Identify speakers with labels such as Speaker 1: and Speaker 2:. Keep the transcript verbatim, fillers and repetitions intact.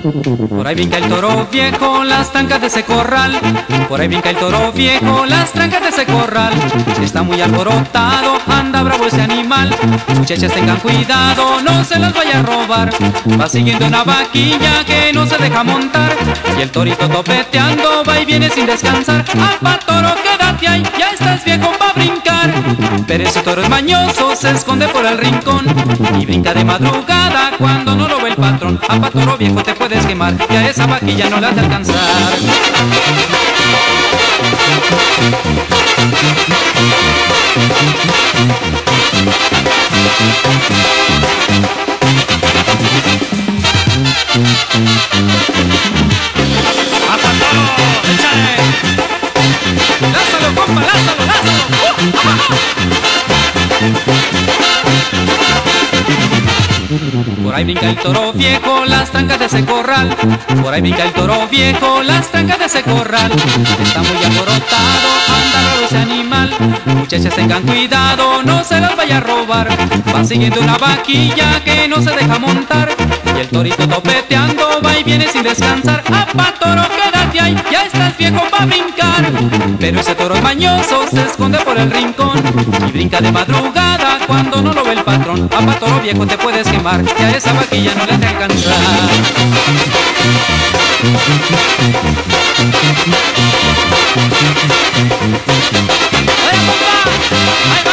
Speaker 1: Por ahí brinca el toro viejo, las trancas de ese corral. Por ahí brinca el toro viejo, las trancas de ese corral. Está muy alborotado, anda bravo ese animal. Muchachas tengan cuidado, no se las vaya a robar. Va siguiendo una vaquilla que no se deja montar. Y el torito topeteando va y viene sin descansar. ¡Apa toro, quédate ahí! Ya estás viejo pa' brincar. Pero ese toro es mañoso, se esconde por el rincón y brinca de madrugada cuando no lo ve el patrón. ¡Apa toro viejo, te puedes quemar! Y a esa vaquilla no la has de alcanzar. ¡Apa toro! ¡Échale! ¡Lázalo, compa! ¡Lázalo, lázalo! ¡Uh! ¡Abajo! Por ahí brinca el toro viejo, las trancas de ese corral. Por ahí brinca el toro viejo, las trancas de ese corral. Está muy alborotado, anda raro ese animal. Muchachas tengan cuidado, no se las vaya a robar. Va siguiendo una vaquilla que no se deja montar. Y el torito topeteando va y viene sin descansar. ¡Apa toro, quédate ahí! Ya estás viejo pa' brincar. Pero ese toro es mañoso, se esconde por el rincón y brinca de madrugada cuando no lo ve el patrón. ¡Apa toro viejo, te puedes quemar! Que a esa vaquilla no le has de alcanzar. ¡Ay, compa! ¡Ahí va!